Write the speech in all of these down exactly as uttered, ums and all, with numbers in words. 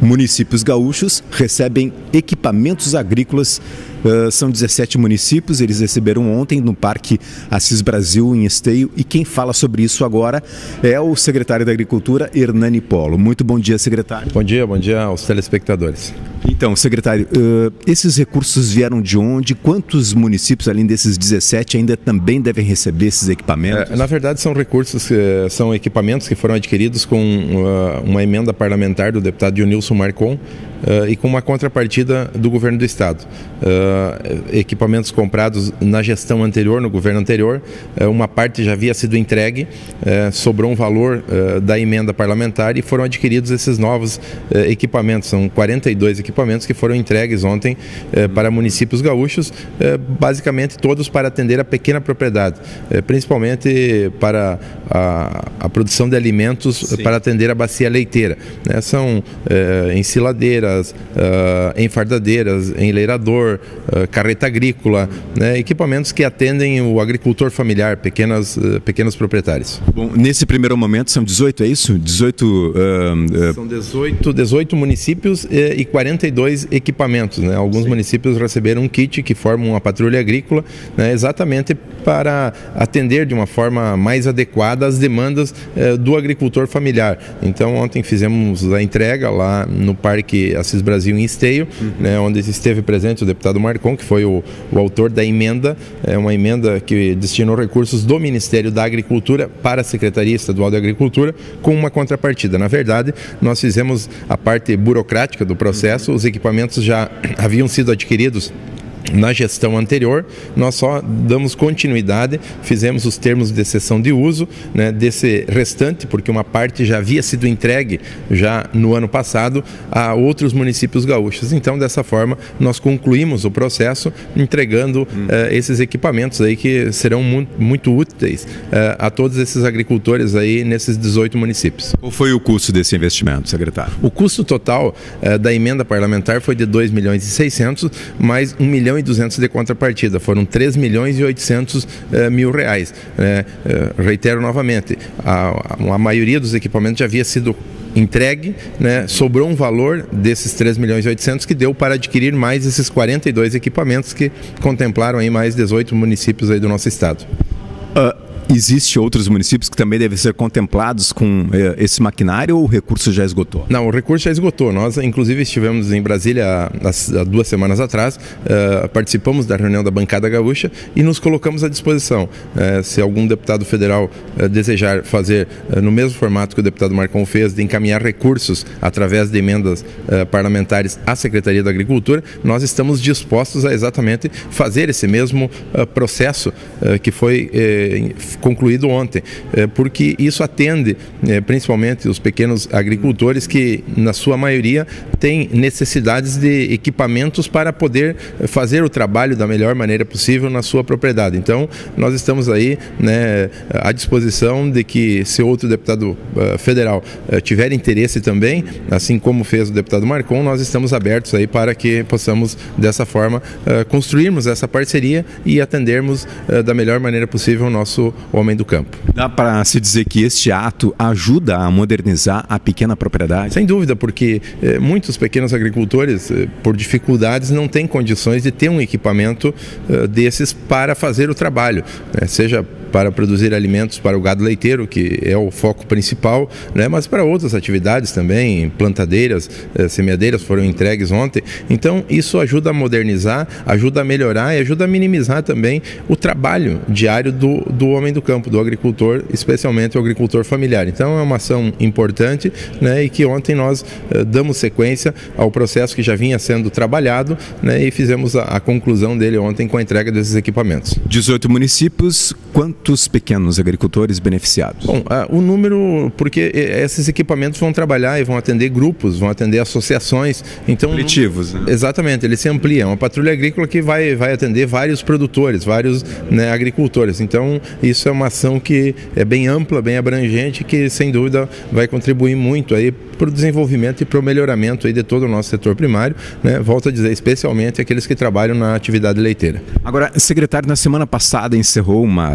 Municípios gaúchos recebem equipamentos agrícolas. Uh, são dezessete municípios, eles receberam ontem no Parque Assis Brasil, em Esteio, e quem fala sobre isso agora é o secretário da Agricultura, Hernani Polo. Muito bom dia, secretário. Bom dia, bom dia aos telespectadores. Então, secretário, uh, esses recursos vieram de onde? Quantos municípios, além desses dezessete, ainda também devem receber esses equipamentos? É, na verdade, são recursos, são equipamentos que foram adquiridos com uh, uma emenda parlamentar do deputado Dionilson Marcon uh, e com uma contrapartida do governo do estado. Uh, equipamentos comprados na gestão anterior, no governo anterior, uh, uma parte já havia sido entregue, uh, sobrou um valor uh, da emenda parlamentar e foram adquiridos esses novos uh, equipamentos. São quarenta e dois equipamentos que foram entregues ontem uh, para municípios gaúchos, uh, basicamente todos para atender a pequena propriedade, uh, principalmente para a, a produção de alimentos. Sim. Para atender a bacia leiteira, né? São uh, ensiladeiras, uh, enfardadeiras, enleirador, Uh, carreta agrícola, né, equipamentos que atendem o agricultor familiar, pequenas, uh, pequenos proprietários. Bom, nesse primeiro momento são dezoito, é isso? dezoito, uh, uh... São dezoito, dezoito municípios e, e quarenta e dois equipamentos, né? Alguns Sim. municípios receberam um kit que forma uma patrulha agrícola, né, exatamente para atender de uma forma mais adequada às demandas uh, do agricultor familiar. Então ontem fizemos a entrega lá no Parque Assis Brasil em Esteio, uhum. né, onde esteve presente o deputado Marcon, que foi o, o autor da emenda, é uma emenda que destinou recursos do Ministério da Agricultura para a Secretaria Estadual de Agricultura com uma contrapartida. Na verdade, nós fizemos a parte burocrática do processo, os equipamentos já haviam sido adquiridos na gestão anterior, nós só damos continuidade, fizemos os termos de cessão de uso, né, desse restante, porque uma parte já havia sido entregue já no ano passado a outros municípios gaúchos. Então, dessa forma, nós concluímos o processo entregando hum. uh, esses equipamentos aí que serão muito, muito úteis uh, a todos esses agricultores aí nesses dezoito municípios. Qual foi o custo desse investimento, secretário? O custo total uh, da emenda parlamentar foi de dois milhões e seiscentos, mais um milhão e duzentos de contrapartida, foram três milhões e oitocentos uh, mil reais. Uh, uh, reitero novamente, a, a maioria dos equipamentos já havia sido entregue, né? Sobrou um valor desses três milhões e oitocentos que deu para adquirir mais esses quarenta e dois equipamentos que contemplaram aí mais dezoito municípios aí do nosso estado. Uh... Existem outros municípios que também devem ser contemplados com eh, esse maquinário ou o recurso já esgotou? Não, o recurso já esgotou. Nós, inclusive, estivemos em Brasília há, há duas semanas atrás, uh, participamos da reunião da bancada gaúcha e nos colocamos à disposição. Uh, se algum deputado federal uh, desejar fazer uh, no mesmo formato que o deputado Marcon fez, de encaminhar recursos através de emendas uh, parlamentares à Secretaria da Agricultura, nós estamos dispostos a exatamente fazer esse mesmo uh, processo uh, que foi uh, concluído ontem, porque isso atende principalmente os pequenos agricultores que, na sua maioria, têm necessidades de equipamentos para poder fazer o trabalho da melhor maneira possível na sua propriedade. Então, nós estamos aí, né, à disposição de que, se outro deputado uh, federal uh, tiver interesse também, assim como fez o deputado Marcon, nós estamos abertos aí para que possamos, dessa forma, uh, construirmos essa parceria e atendermos uh, da melhor maneira possível o nosso homem do campo. Dá para se dizer que este ato ajuda a modernizar a pequena propriedade? Sem dúvida, porque eh, muitos pequenos agricultores, eh, por dificuldades, não têm condições de ter um equipamento eh, desses para fazer o trabalho, né? Seja para produzir alimentos para o gado leiteiro, que é o foco principal, né? Mas para outras atividades também, plantadeiras, eh, semeadeiras foram entregues ontem. Então, isso ajuda a modernizar, ajuda a melhorar e ajuda a minimizar também o trabalho diário do, do homem do campo, do agricultor, especialmente o agricultor familiar. Então, é uma ação importante, né? E que ontem nós eh, damos sequência ao processo que já vinha sendo trabalhado, né? E fizemos a, a conclusão dele ontem com a entrega desses equipamentos. dezoito municípios, quantos pequenos agricultores beneficiados? Bom, o número, porque esses equipamentos vão trabalhar e vão atender grupos, vão atender associações. Então, coletivos, né? Exatamente, ele se amplia. É uma patrulha agrícola que vai, vai atender vários produtores, vários, né, agricultores. Então, isso é uma ação que é bem ampla, bem abrangente, que sem dúvida vai contribuir muito aí para o desenvolvimento e para o melhoramento aí de todo o nosso setor primário, né? Volto a dizer, especialmente aqueles que trabalham na atividade leiteira. Agora, secretário, na semana passada encerrou uma das grandes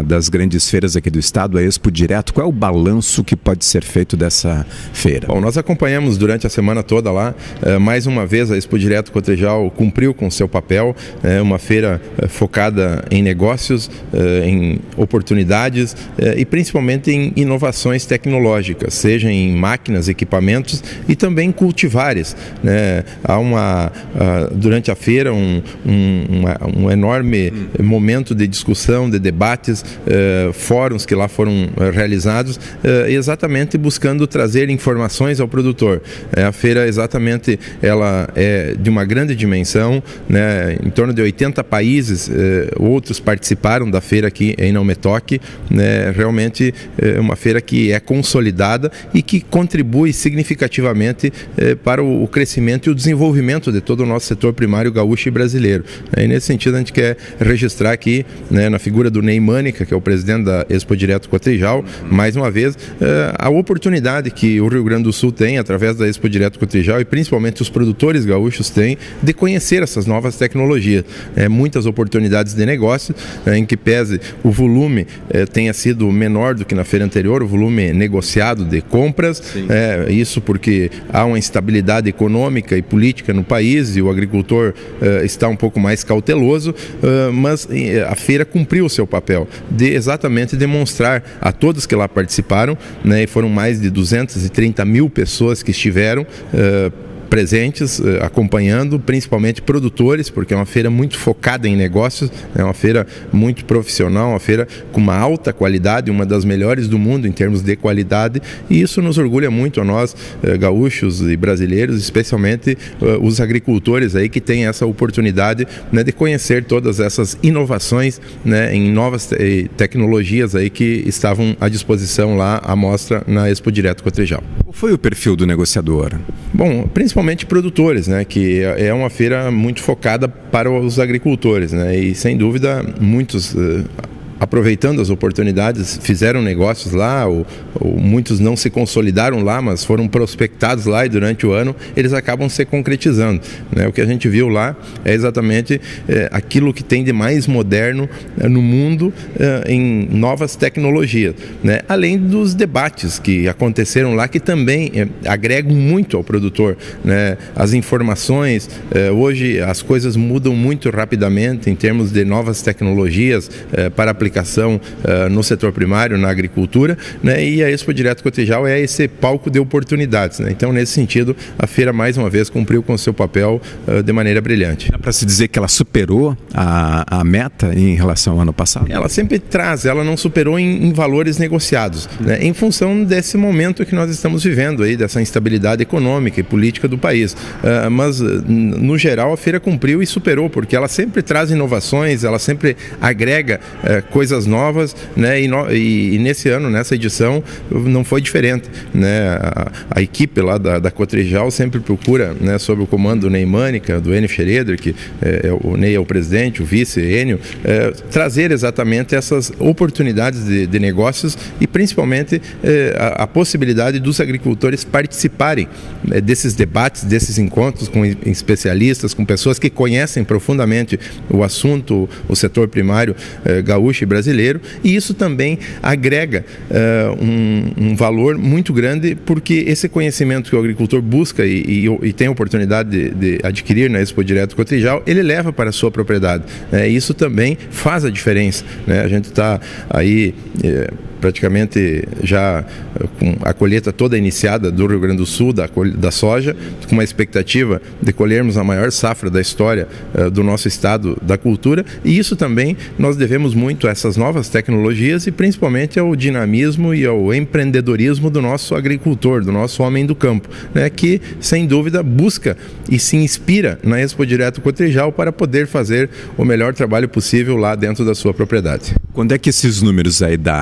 grandes feiras aqui do estado, a Expo Direto. Qual é o balanço que pode ser feito dessa feira? Bom, nós acompanhamos durante a semana toda lá. Uh, mais uma vez a Expo Direto Cotrijal cumpriu com seu papel. É uma feira uh, focada em negócios, uh, em oportunidades uh, e principalmente em inovações tecnológicas, seja em máquinas, equipamentos e também cultivares, né? Há uma, uh, durante a feira um, um, uma, um enorme hum. momento de discussão, de debates, uh, fóruns que lá foram uh, realizados, uh, exatamente buscando trazer informações ao produtor. Uh, a feira exatamente ela é de uma grande dimensão, né? Em torno de oitenta países, uh, outros participaram da feira aqui em Naumetoque, né? Realmente é uma feira que é consolidada e que contribui significativamente uh, para o, o crescimento e o desenvolvimento de todo o nosso setor primário gaúcho e brasileiro. E nesse sentido a gente quer registrar aqui, né, na figura do Ney Mânica, que é o presidente da Expo Direto Cotrijal, mais uma vez, a oportunidade que o Rio Grande do Sul tem, através da Expo Direto Cotrijal, e principalmente os produtores gaúchos têm, de conhecer essas novas tecnologias. É, muitas oportunidades de negócio, é, em que pese o volume é, tenha sido menor do que na feira anterior, o volume negociado de compras, é, isso porque há uma instabilidade econômica e política no país e o agricultor é, está um pouco mais cauteloso, é, mas a feira cumpriu o seu papel de exatamente demonstrar a todos que lá participaram, né, e foram mais de duzentas e trinta mil pessoas que estiveram uh, presentes, acompanhando, principalmente produtores, porque é uma feira muito focada em negócios, é uma feira muito profissional, uma feira com uma alta qualidade, uma das melhores do mundo em termos de qualidade, e isso nos orgulha muito a nós, gaúchos e brasileiros, especialmente os agricultores aí que têm essa oportunidade, né, de conhecer todas essas inovações, né, em novas te- tecnologias aí que estavam à disposição lá à mostra na Expo Direto Cotrijal. Qual foi o perfil do negociador? Bom, principalmente produtores, né, que é uma feira muito focada para os agricultores, né, e sem dúvida muitos uh, aproveitando as oportunidades, fizeram negócios lá, ou, ou muitos não se consolidaram lá, mas foram prospectados lá e durante o ano eles acabam se concretizando, né? O que a gente viu lá é exatamente é, aquilo que tem de mais moderno é, no mundo é, em novas tecnologias, né? Além dos debates que aconteceram lá, que também é, agregam muito ao produtor, né? As informações, é, hoje as coisas mudam muito rapidamente em termos de novas tecnologias é, para aplicação uh, no setor primário, na agricultura, né? E a Expo Direto Cotrijal é esse palco de oportunidades, né? Então, nesse sentido, a feira mais uma vez cumpriu com o seu papel uh, de maneira brilhante. Dá para se dizer que ela superou a, a meta em relação ao ano passado? Ela sempre traz, ela não superou em, em valores negociados, hum. né? Em função desse momento que nós estamos vivendo aí, dessa instabilidade econômica e política do país. Uh, mas, no geral, a feira cumpriu e superou, porque ela sempre traz inovações, ela sempre agrega uh, coisas novas, né? E, no, e, e nesse ano, nessa edição, não foi diferente, né? A, a equipe lá da, da Cotrijal sempre procura, né, sob o comando do Ney Mânica, do Enio Schroeder, que é, o Ney é o presidente, o vice, Enio, é, trazer exatamente essas oportunidades de, de negócios e principalmente é, a, a possibilidade dos agricultores participarem é, desses debates, desses encontros com especialistas, com pessoas que conhecem profundamente o assunto, o setor primário é, gaúcho e brasileiro, e isso também agrega uh, um, um valor muito grande, porque esse conhecimento que o agricultor busca e, e, e tem a oportunidade de, de adquirir na Expo Direto Cotrijal, ele leva para a sua propriedade, né? Isso também faz a diferença, né? A gente está aí é, praticamente já com a colheita toda iniciada do Rio Grande do Sul, da, da soja, com uma expectativa de colhermos a maior safra da história uh, do nosso estado da cultura, e isso também nós devemos muito a essas novas tecnologias e principalmente ao dinamismo e ao empreendedorismo do nosso agricultor, do nosso homem do campo, né, que sem dúvida busca e se inspira na Expo Direto Cotrijal para poder fazer o melhor trabalho possível lá dentro da sua propriedade. Quando é que esses números aí da, da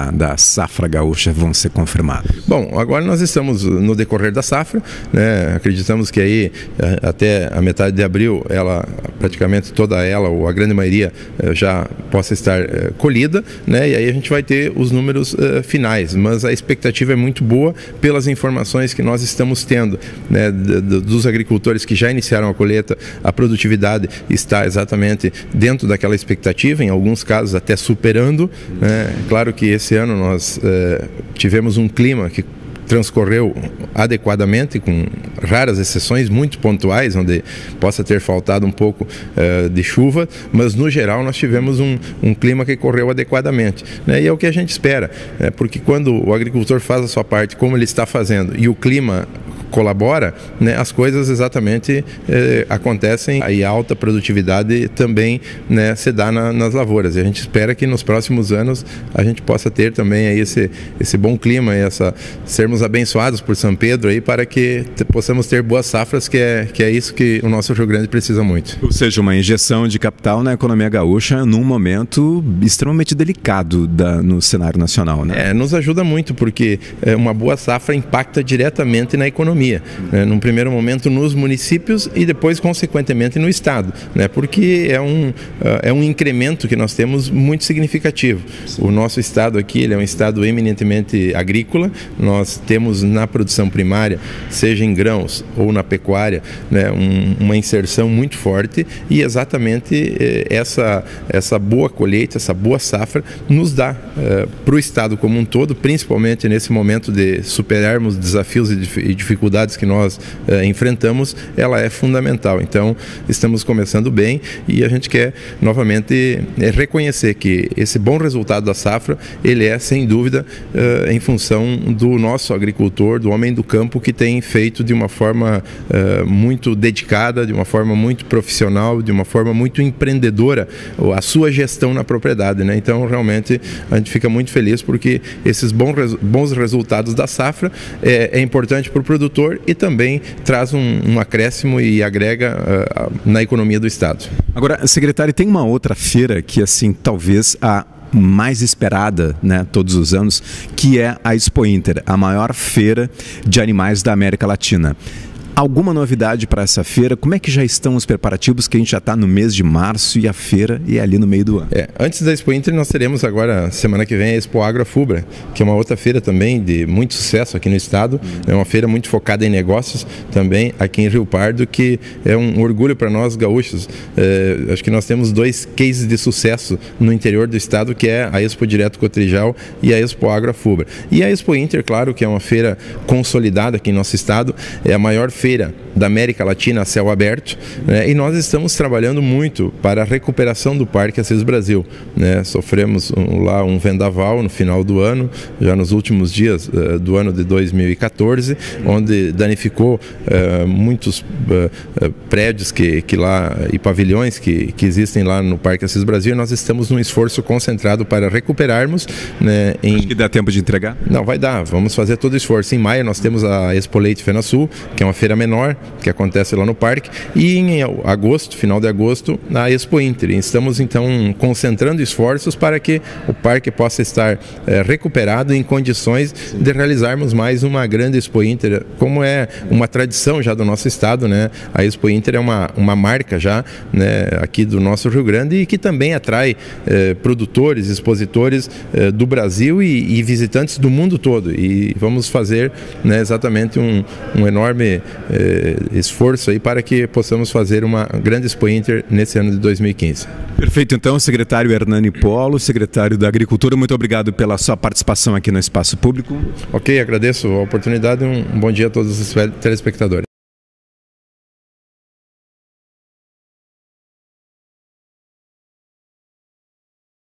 safra gaúcha vão ser confirmados? Bom, agora nós estamos no decorrer da safra, né? Acreditamos que aí até a metade de abril, ela praticamente toda ela, ou a grande maioria, já possa estar colhida, né? E aí a gente vai ter os números uh, finais, mas a expectativa é muito boa pelas informações que nós estamos tendo, né? Dos agricultores que já iniciaram a colheita, a produtividade está exatamente dentro daquela expectativa, em alguns casos até superando, né? Claro que esse ano nós uh, tivemos um clima que transcorreu adequadamente, com raras exceções muito pontuais, onde possa ter faltado um pouco uh, de chuva, mas no geral nós tivemos um, um clima que correu adequadamente, né? E é o que a gente espera, né? Porque quando o agricultor faz a sua parte, como ele está fazendo, e o clima colabora, né, as coisas exatamente eh, acontecem e a alta produtividade também, né, se dá na, nas lavouras. E a gente espera que nos próximos anos a gente possa ter também aí esse, esse bom clima, essa, sermos abençoados por São Pedro aí para que te, possamos ter boas safras, que é, que é isso que o nosso Rio Grande precisa muito. Ou seja, uma injeção de capital na economia gaúcha num momento extremamente delicado da, no cenário nacional, né? É, nos ajuda muito, porque é, uma boa safra impacta diretamente na economia. Né, num primeiro momento nos municípios e depois consequentemente no estado, né, porque é um, uh, é um incremento que nós temos muito significativo. Sim. O nosso estado aqui, ele é um estado eminentemente agrícola, nós temos na produção primária, seja em grãos ou na pecuária, né, um, uma inserção muito forte, e exatamente eh, essa, essa boa colheita, essa boa safra nos dá uh, para o estado como um todo, principalmente nesse momento de superarmos desafios e dificuldades que nós eh, enfrentamos, ela é fundamental. Então, estamos começando bem e a gente quer novamente eh, reconhecer que esse bom resultado da safra, ele é sem dúvida eh, em função do nosso agricultor, do homem do campo, que tem feito de uma forma eh, muito dedicada, de uma forma muito profissional, de uma forma muito empreendedora a sua gestão na propriedade, né? Então, realmente, a gente fica muito feliz porque esses bons, bons resultados da safra é, é importante para o produtor e também traz um, um acréscimo e agrega uh, na economia do estado. Agora, secretário, tem uma outra feira que, assim, talvez a mais esperada, né, todos os anos, que é a Expo Inter, a maior feira de animais da América Latina. Alguma novidade para essa feira? Como é que já estão os preparativos, que a gente já está no mês de março e a feira é ali no meio do ano? É, antes da Expo Inter, nós teremos agora, semana que vem, a Expo Agro Afubra, que é uma outra feira também de muito sucesso aqui no estado. É uma feira muito focada em negócios também aqui em Rio Pardo, que é um orgulho para nós gaúchos. É, acho que nós temos dois cases de sucesso no interior do estado, que é a Expo Direto Cotrijal e a Expo Agro Afubra. E a Expo Inter, claro, que é uma feira consolidada aqui em nosso estado, é a maior feira da América Latina a céu aberto, né? E nós estamos trabalhando muito para a recuperação do Parque Assis Brasil, né? Sofremos um, lá um vendaval no final do ano, já nos últimos dias uh, do ano de dois mil e quatorze, onde danificou uh, muitos uh, uh, prédios que, que lá, e pavilhões que, que existem lá no Parque Assis Brasil, e nós estamos num esforço concentrado para recuperarmos, né, em... Acho que dá tempo de entregar? Não, vai dar, vamos fazer todo o esforço. Em maio nós temos a Expo Leite FenaSul, que é uma feira menor, que acontece lá no parque, e em agosto, final de agosto, a Expo Inter. E estamos então concentrando esforços para que o parque possa estar é, recuperado em condições Sim. de realizarmos mais uma grande Expo Inter, como é uma tradição já do nosso estado, né? A Expo Inter é uma, uma marca já, né, aqui do nosso Rio Grande, e que também atrai é, produtores, expositores é, do Brasil e, e visitantes do mundo todo. E vamos fazer, né, exatamente um, um enorme é, esforço aí para que possamos fazer uma grande Expo Inter nesse ano de dois mil e quinze. Perfeito, então, secretário Hernani Polo, secretário da Agricultura, muito obrigado pela sua participação aqui no Espaço Público. Ok, agradeço a oportunidade e um bom dia a todos os telespectadores.